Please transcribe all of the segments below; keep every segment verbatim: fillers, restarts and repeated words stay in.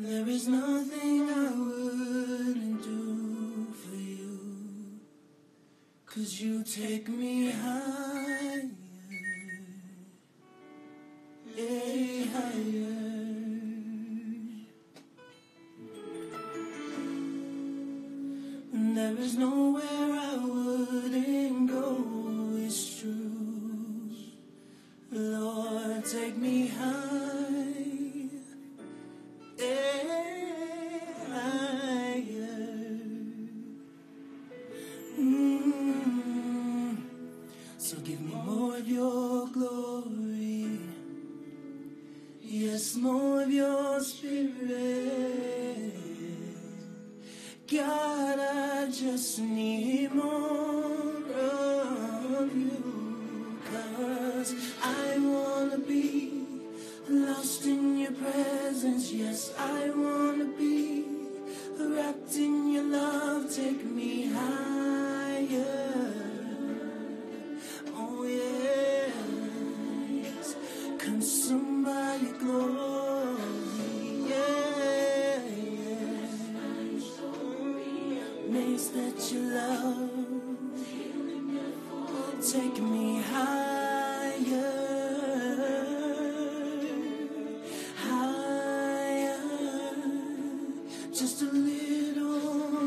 There is nothing I wouldn't do for you, 'cause you take me higher, yeah, higher. And there is nowhere I wouldn't go, it's true. Lord, take me higher, yeah, higher. Mm. So give me more of your glory, yes, more of your spirit. God, I just need more of you, 'cause I wanna be lost in your presence. Yes, I wanna be wrapped in your love. Take me higher, oh yes, consumed by your glory, yeah, amazed that your love. Take me higher, higher, just a little.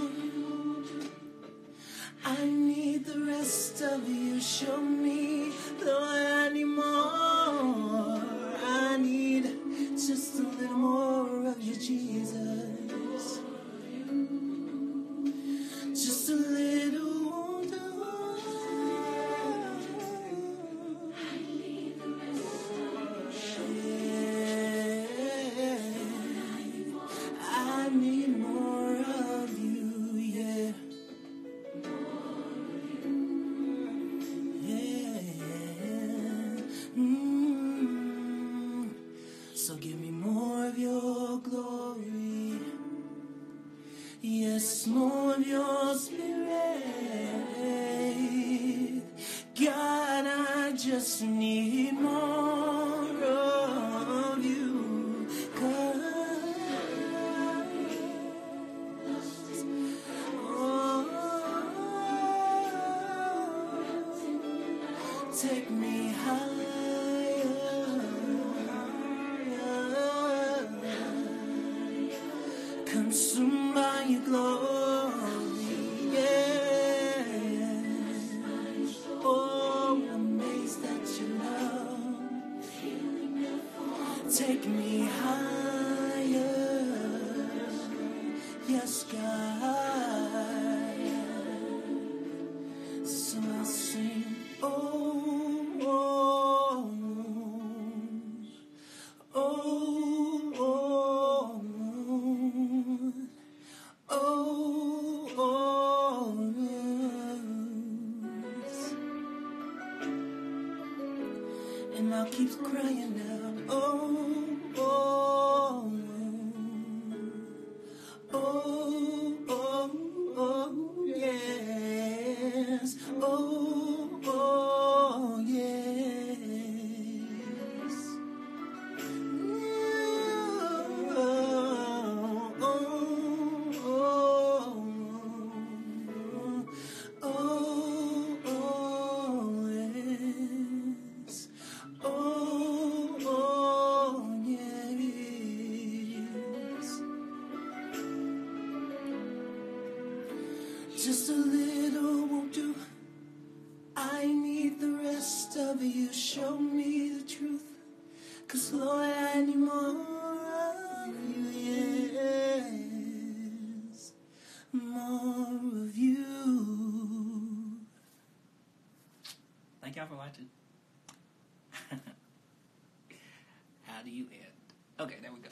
I need the rest of you. Show me, Lord, I need more. I need just a little more of you, Jesus. Just a little. I need more of you, yeah. Yeah. Mm. So give me more of your glory, yes, more of your spirit. God, I just need more of you, 'cause oh, take me higher, consumed by your glory, yeah. Oh, amazed at your love. Take me higher, yes, God. So I'll sing, oh, oh, oh, oh, oh, oh, yes. And I'll keep crying out, oh, oh, oh, oh, oh, yes, oh, oh, yes. Oh, oh, oh, oh, oh, yes. Oh, oh, yes. Just a little won't do. I need the rest of you. Show me the truth, 'cause Lord, I need more of you, yes, more of you. Thank y'all for watching. How do you end? Okay, there we go.